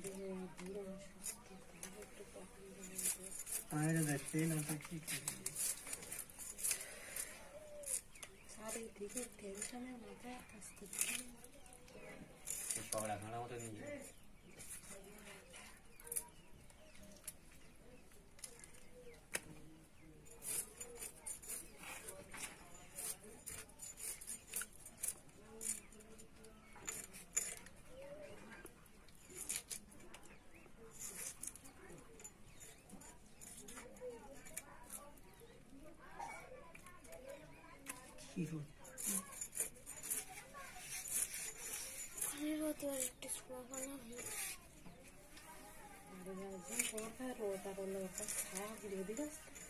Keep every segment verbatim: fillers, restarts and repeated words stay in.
आए देखते ना तो ठीक है सारे ठीक है टेंशन है माथा हंसते पगड़ा खाना होता नहीं है हीरो हीरो तो डिस्प्ले वाला है अरे यार कौन सा रोता रोता का खाया ले दिया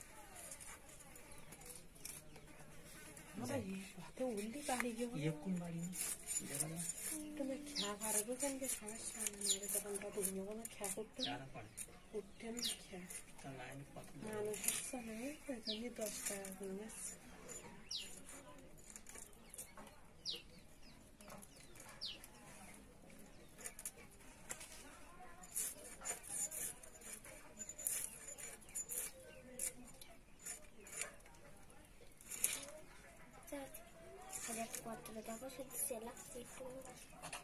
मतलब ये बातें उल्टी काढ़ी क्यों ये कौन बारी में जगह तो मैं क्या कर रहा हूँ कि समस्या मेरे को बंदा दुनिया को मैं क्या करता हूँ क्या पड़े उठते में क्या लाइन पतली मानसिक समय तो ये दस्ता है Ada kuat terdapat sedikit lah itu.